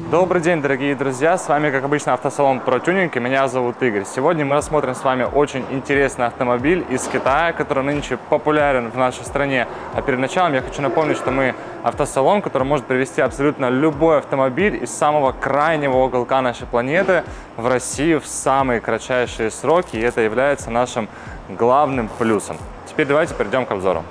Добрый день, дорогие друзья! С вами, как обычно, автосалон ProTuning, и меня зовут Игорь. Сегодня мы рассмотрим с вами очень интересный автомобиль из Китая, который нынче популярен в нашей стране. А перед началом я хочу напомнить, что мы автосалон, который может привезти абсолютно любой автомобиль из самого крайнего уголка нашей планеты в Россию в самые кратчайшие сроки, и это является нашим главным плюсом. Теперь давайте перейдем к обзору.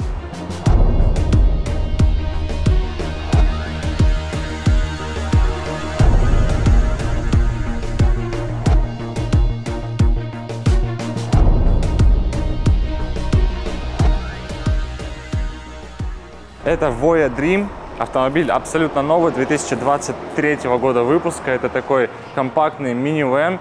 Это Voya Dream, автомобиль абсолютно новый, 2023 года выпуска. Это такой компактный мини-вэн,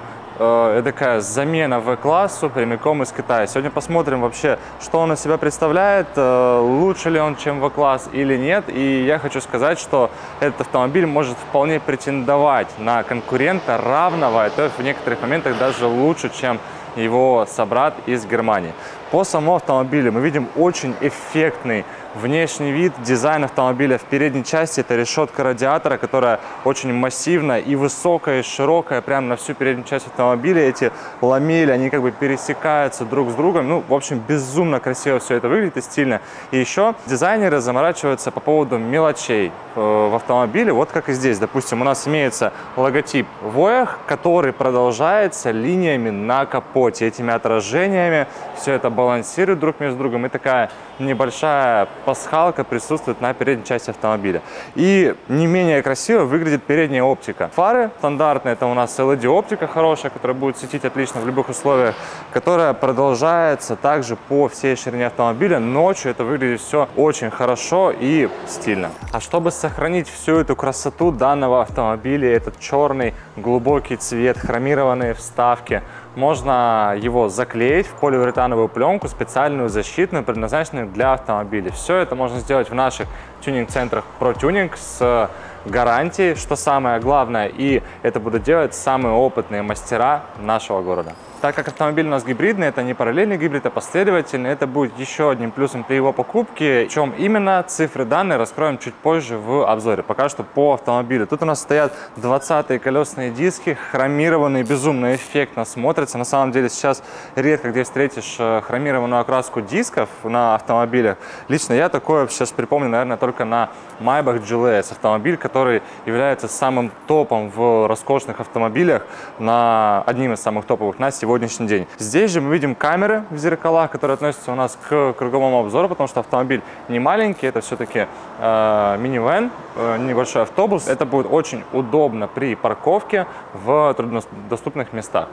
такая замена V-классу прямиком из Китая. Сегодня посмотрим вообще, что он из себя представляет, лучше ли он, чем V-класс или нет. И я хочу сказать, что этот автомобиль может вполне претендовать на конкурента равного, это в некоторых моментах даже лучше, чем его собрат из Германии. По самому автомобилю мы видим очень эффектный внешний вид, дизайн автомобиля. В передней части это решетка радиатора, которая очень массивная и высокая, и широкая, прямо на всю переднюю часть автомобиля. Эти ламели, они как бы пересекаются друг с другом. Ну, в общем, безумно красиво все это выглядит и стильно. И еще дизайнеры заморачиваются по поводу мелочей в автомобиле. Вот как и здесь. Допустим, у нас имеется логотип Voya, который продолжается линиями на капоте. Этими отражениями все это балансирует друг между другом. И такая небольшая пасхалка присутствует на передней части автомобиля. И не менее красиво выглядит передняя оптика. Фары стандартные, это у нас LED-оптика хорошая, которая будет светить отлично в любых условиях, которая продолжается также по всей ширине автомобиля. Ночью это выглядит все очень хорошо и стильно. А чтобы сохранить всю эту красоту данного автомобиля, этот черный глубокий цвет, хромированные вставки, можно его заклеить в поливуретановую пленку, специальную защитную, предназначенную для автомобилей. Все это можно сделать в наших тюнинг-центрах ProTuning с гарантией, что самое главное, и это будут делать самые опытные мастера нашего города. Так как автомобиль у нас гибридный, это не параллельный гибрид, а последовательный, это будет еще одним плюсом при его покупке. В чем именно, цифры данные раскроем чуть позже в обзоре. Пока что по автомобилю. Тут у нас стоят 20-е колесные диски, хромированные, безумно эффектно смотрятся. На самом деле сейчас редко где встретишь хромированную окраску дисков на автомобилях. Лично я такое сейчас припомню, наверное, только на Maybach GLS. Автомобиль, который является самым топом в роскошных автомобилях, одним из самых топовых на сегодняшний день. Здесь же мы видим камеры в зеркалах, которые относятся у нас к круговому обзору, потому что автомобиль не маленький, это все-таки минивэн, небольшой автобус. Это будет очень удобно при парковке в труднодоступных местах.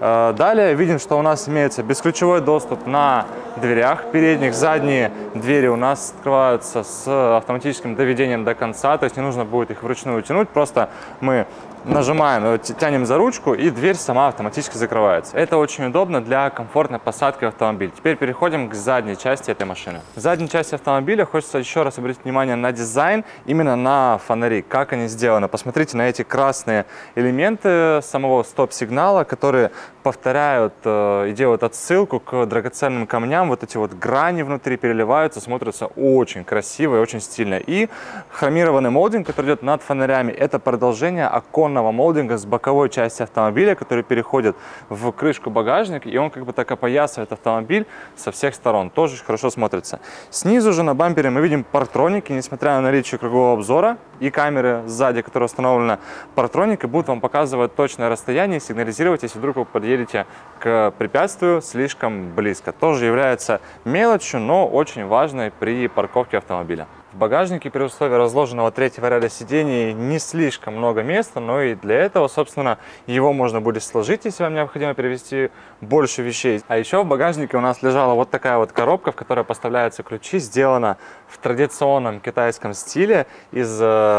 Далее видим, что у нас имеется бесключевой доступ на дверях передних. Задние двери у нас открываются с автоматическим доведением до конца, то есть не нужно будет их вручную тянуть, просто мы нажимаем, тянем за ручку, и дверь сама автоматически закрывается. Это очень удобно для комфортной посадки в автомобиль. Теперь переходим к задней части этой машины. В задней части автомобиля хочется еще раз обратить внимание на дизайн, именно на фонари, как они сделаны. Посмотрите на эти красные элементы самого стоп-сигнала, которые повторяют и делают отсылку к драгоценным камням. Вот эти вот грани внутри переливаются, смотрятся очень красиво и очень стильно. И хромированный молдинг, который идет над фонарями, это продолжение оконного молдинга с боковой части автомобиля, который переходит в крышку багажника, и он как бы так опоясывает автомобиль со всех сторон. Тоже очень хорошо смотрится. Снизу же на бампере мы видим парктроники, несмотря на наличие кругового обзора и камеры сзади, которая установлена. Парктроники будут вам показывать точное расстояние и сигнализировать, если вдруг вы подъедете к препятствию слишком близко. Тоже является мелочью, но очень важной при парковке автомобиля. В багажнике при условии разложенного третьего ряда сидений не слишком много места, но и для этого, собственно, его можно будет сложить, если вам необходимо перевезти больше вещей. А еще в багажнике у нас лежала вот такая вот коробка, в которой поставляются ключи, сделана в традиционном китайском стиле из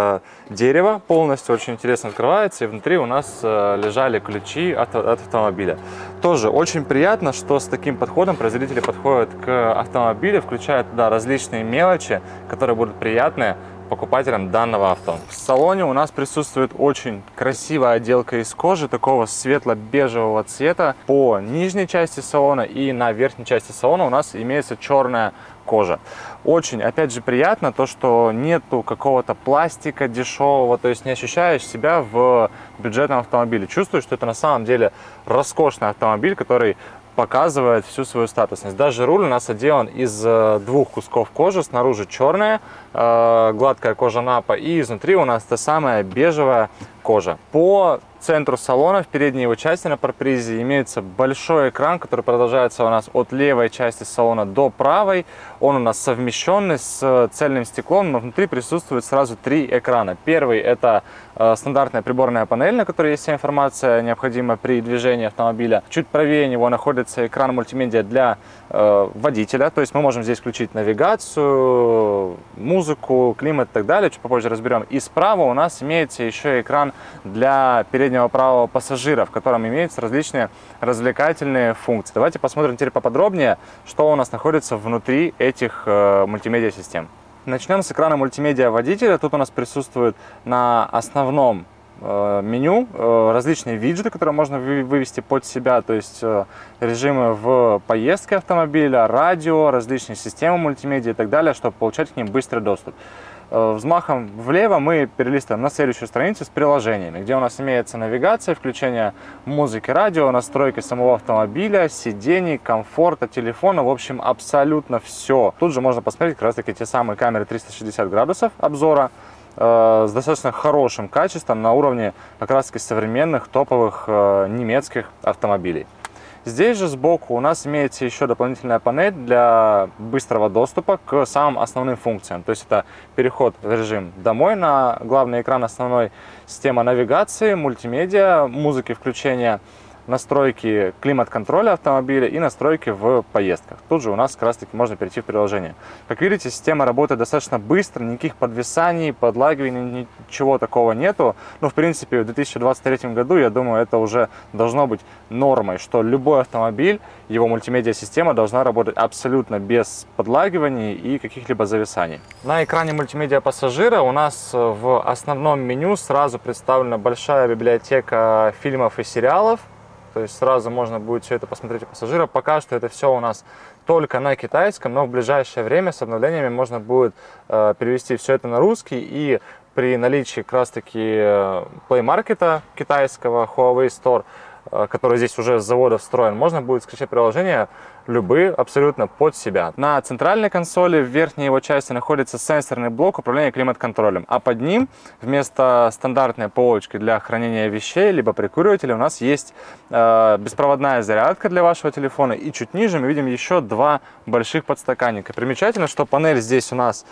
дерева, полностью очень интересно открывается, и внутри у нас лежали ключи от автомобиля. Тоже очень приятно, что с таким подходом производители подходят к автомобилю, включая туда различные мелочи, которые будут приятны покупателям данного авто. В салоне у нас присутствует очень красивая отделка из кожи, такого светло-бежевого цвета. По нижней части салона и на верхней части салона у нас имеется черная кожа. Очень, опять же, приятно то, что нету какого-то пластика дешевого, то есть не ощущаешь себя в бюджетном автомобиле. Чувствуешь, что это на самом деле роскошный автомобиль, который показывает всю свою статусность. Даже руль у нас отделан из двух кусков кожи. Снаружи черная, гладкая кожа напа, и изнутри у нас та самая бежевая кожа. По центру салона, в передней его части на парбризе, имеется большой экран, который продолжается у нас от левой части салона до правой. Он у нас совмещенный с цельным стеклом, но внутри присутствует сразу три экрана. Первый — это стандартная приборная панель, на которой есть вся информация, необходимая при движении автомобиля. Чуть правее него находится экран мультимедиа для водителя, то есть мы можем здесь включить навигацию, музыку, климат и так далее, чуть попозже разберем. И справа у нас имеется еще экран для переднего правого пассажира, в котором имеются различные развлекательные функции. Давайте посмотрим теперь поподробнее, что у нас находится внутри этих мультимедиа-систем. Начнем с экрана мультимедиа водителя. Тут у нас присутствует на основном меню различные виджеты, которые можно вывести под себя, то есть режимы в поездке автомобиля, радио, различные системы мультимедиа и так далее, чтобы получать к ним быстрый доступ. Взмахом влево мы перелистываем на следующую страницу с приложениями, где у нас имеется навигация, включение музыки, радио, настройки самого автомобиля, сидений, комфорта, телефона, в общем, абсолютно все. Тут же можно посмотреть как раз таки те самые камеры 360 градусов обзора с достаточно хорошим качеством на уровне как раз таки современных топовых немецких автомобилей. Здесь же сбоку у нас имеется еще дополнительная панель для быстрого доступа к самым основным функциям. То есть это переход в режим домой на главный экран основной, система навигации, мультимедиа, музыки включения, настройки климат-контроля автомобиля и настройки в поездках. Тут же у нас как раз таки можно перейти в приложение. Как видите, система работает достаточно быстро, никаких подвисаний, подлагиваний, ничего такого нету. Но в принципе в 2023 году, я думаю, это уже должно быть нормой, что любой автомобиль, его мультимедиа-система должна работать абсолютно без подлагиваний и каких-либо зависаний. На экране мультимедиа пассажира у нас в основном меню сразу представлена большая библиотека фильмов и сериалов. То есть сразу можно будет все это посмотреть у пассажира. Пока что это все у нас только на китайском, но в ближайшее время с обновлениями можно будет перевести все это на русский. И при наличии как раз таки Play Market китайского, Huawei Store, который здесь уже с завода встроен, можно будет скачать приложение любые абсолютно под себя. На центральной консоли в верхней его части находится сенсорный блок управления климат-контролем, а под ним вместо стандартной полочки для хранения вещей либо прикуривателя у нас есть беспроводная зарядка для вашего телефона, и чуть ниже мы видим еще два больших подстаканника. Примечательно, что панель здесь у нас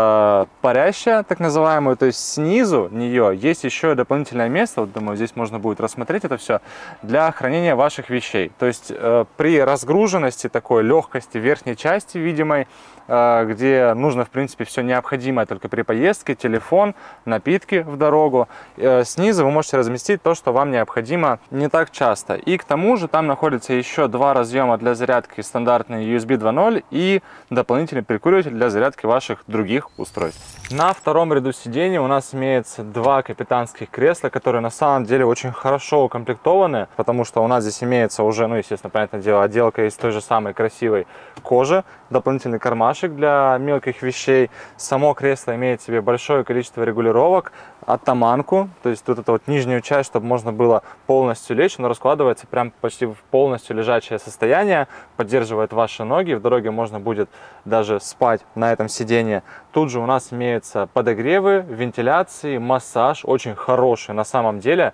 парящая, так называемую, то есть снизу нее есть еще дополнительное место, вот, думаю, здесь можно будет рассмотреть это все, для хранения ваших вещей. То есть при разгруженности, такой легкости верхней части видимой, где нужно в принципе все необходимое только при поездке, телефон, напитки в дорогу, снизу вы можете разместить то, что вам необходимо не так часто. И к тому же там находится еще два разъема для зарядки, стандартный USB 2.0 и дополнительный прикуриватель для зарядки ваших других устройств. На втором ряду сидений у нас имеется два капитанских кресла, которые на самом деле очень хорошо укомплектованы, потому что у нас здесь имеется уже, ну, естественно, понятное дело, отделка из той же самой красивой кожи, дополнительный кармашек для мелких вещей. Само кресло имеет в себе большое количество регулировок, оттаманку, то есть вот эту вот нижнюю часть, чтобы можно было полностью лечь, но раскладывается прям почти в полностью лежачее состояние, поддерживает ваши ноги, в дороге можно будет даже спать на этом сиденье. Тут же у нас имеются подогревы, вентиляции, массаж, очень хороший на самом деле,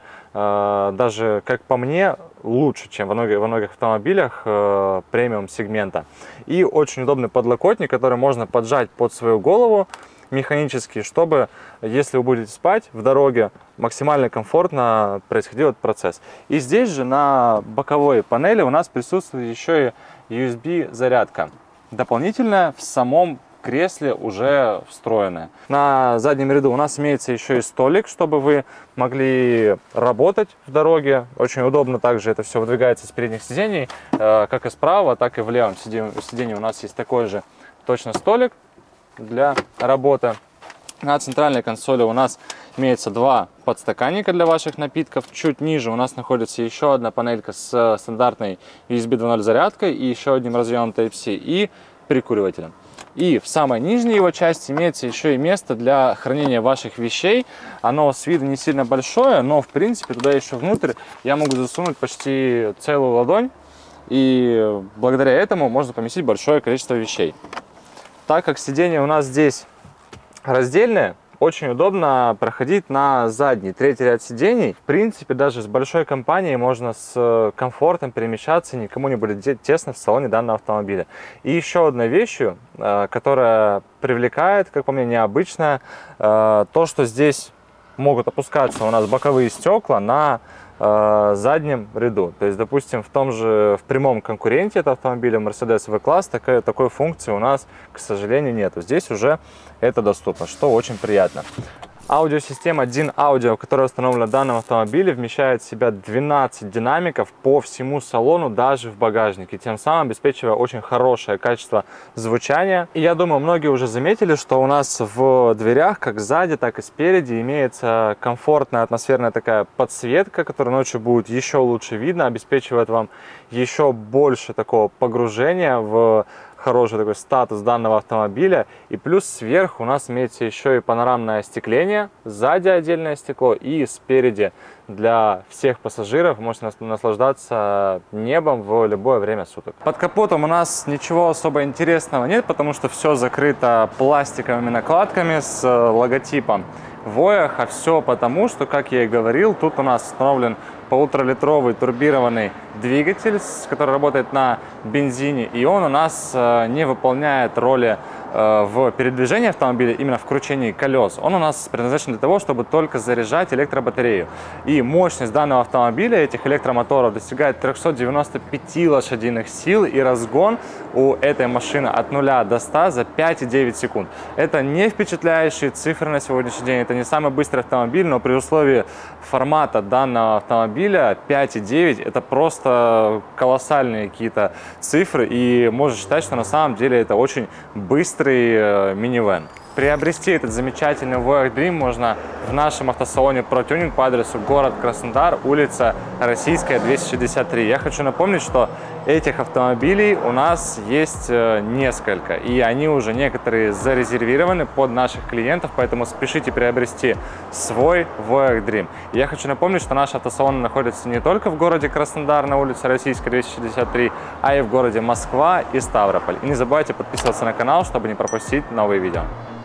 даже, как по мне, лучше, чем во многих автомобилях премиум сегмента. И очень удобный подлокотник, который можно поджать под свою голову механически, чтобы, если вы будете спать в дороге, максимально комфортно происходил этот процесс. И здесь же на боковой панели у нас присутствует еще и USB зарядка. Дополнительно в самом кресле уже встроенное. На заднем ряду у нас имеется еще и столик, чтобы вы могли работать в дороге. Очень удобно также это все выдвигается с передних сидений, как и справа, так и в левом сидении у нас есть такой же точно столик для работы. На центральной консоли у нас имеется два подстаканника для ваших напитков. Чуть ниже у нас находится еще одна панелька с стандартной USB 2.0 зарядкой и еще одним разъемом Type-C и прикуривателем. И в самой нижней его части имеется еще и место для хранения ваших вещей. Оно с виду не сильно большое, но в принципе туда еще внутрь я могу засунуть почти целую ладонь. И благодаря этому можно поместить большое количество вещей. Так как сиденье у нас здесь раздельное, очень удобно проходить на задний, третий ряд сидений. В принципе, даже с большой компанией можно с комфортом перемещаться, никому не будет тесно в салоне данного автомобиля. И еще одной вещью, которая привлекает, как по мне, необычная, то, что здесь могут опускаться у нас боковые стекла на заднем ряду. То есть, допустим, в прямом конкуренте этого автомобиля Mercedes V-Class такой функции у нас, к сожалению, нету. Здесь уже это доступно, что очень приятно. Аудиосистема DIN Audio, которая установлена в данном автомобиле, вмещает в себя 12 динамиков по всему салону, даже в багажнике, тем самым обеспечивая очень хорошее качество звучания. И я думаю, многие уже заметили, что у нас в дверях, как сзади, так и спереди, имеется комфортная атмосферная такая подсветка, которая ночью будет еще лучше видно, обеспечивает вам еще больше такого погружения в хороший такой статус данного автомобиля. И плюс сверху у нас имеется еще и панорамное остекление, сзади отдельное стекло и спереди для всех пассажиров. Можете наслаждаться небом в любое время суток. Под капотом у нас ничего особо интересного нет, потому что все закрыто пластиковыми накладками с логотипом Voyah, а все потому, что, как я и говорил, тут у нас установлен 1,5-литровый турбированный двигатель, который работает на бензине, и он у нас не выполняет роли в передвижении автомобиля, именно в кручении колес. Он у нас предназначен для того, чтобы только заряжать электробатарею. И мощность данного автомобиля, этих электромоторов, достигает 395 лошадиных сил, и разгон у этой машины от 0 до 100 за 5,9 секунд. Это не впечатляющие цифры на сегодняшний день, это не самый быстрый автомобиль, но при условии формата данного автомобиля 5,9 это просто колоссальные какие-то цифры, и можно считать, что на самом деле это очень быстрый минивэн. Приобрести этот замечательный Voyah Dream можно в нашем автосалоне ProTuning по адресу город Краснодар, улица Российская, 263. Я хочу напомнить, что этих автомобилей у нас есть несколько, и они уже некоторые зарезервированы под наших клиентов, поэтому спешите приобрести свой Voyah Dream. Я хочу напомнить, что наш автосалон находится не только в городе Краснодар на улице Российская, 263, а и в городе Москва и Ставрополь. И не забывайте подписываться на канал, чтобы не пропустить новые видео.